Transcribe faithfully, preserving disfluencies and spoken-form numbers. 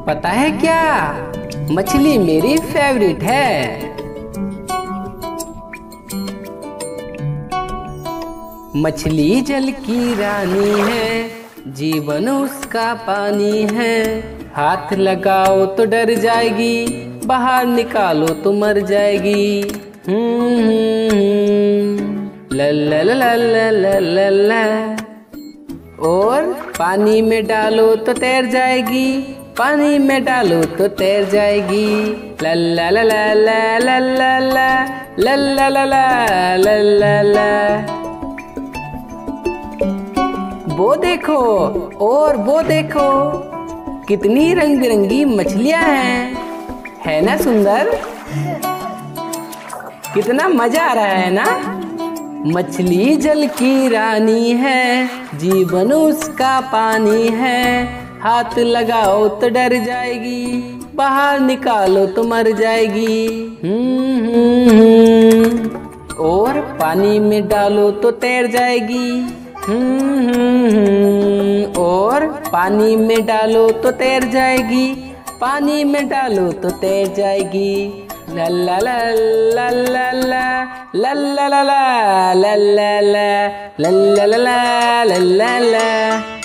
पता है क्या, मछली मेरी फेवरेट है। मछली जल की रानी है, जीवन उसका पानी है। हाथ लगाओ तो डर जाएगी, बाहर निकालो तो मर जाएगी। हम्म ला ला ला ला ला ला ला। और पानी में डालो तो तैर जाएगी, पानी में डालो तो तैर जाएगी। ला ला ला ला ला ला ला ला ला ला ला ला ला। वो देखो और वो देखो, कितनी रंग बिरंगी मछलियां हैं, है ना सुंदर? कितना मजा आ रहा है ना। मछली जल की रानी है, जीवन उसका पानी है। हाथ लगाओ तो डर जाएगी, बाहर निकालो तो मर जाएगी। हम्म और पानी में डालो तो तैर जाएगी। हम्म और पानी में डालो तो तैर जाएगी, पानी में डालो तो तैर जाएगी। ला ला ला ला ला ला ला ला ला ला ला ला ला ला ला ला ला ला ला।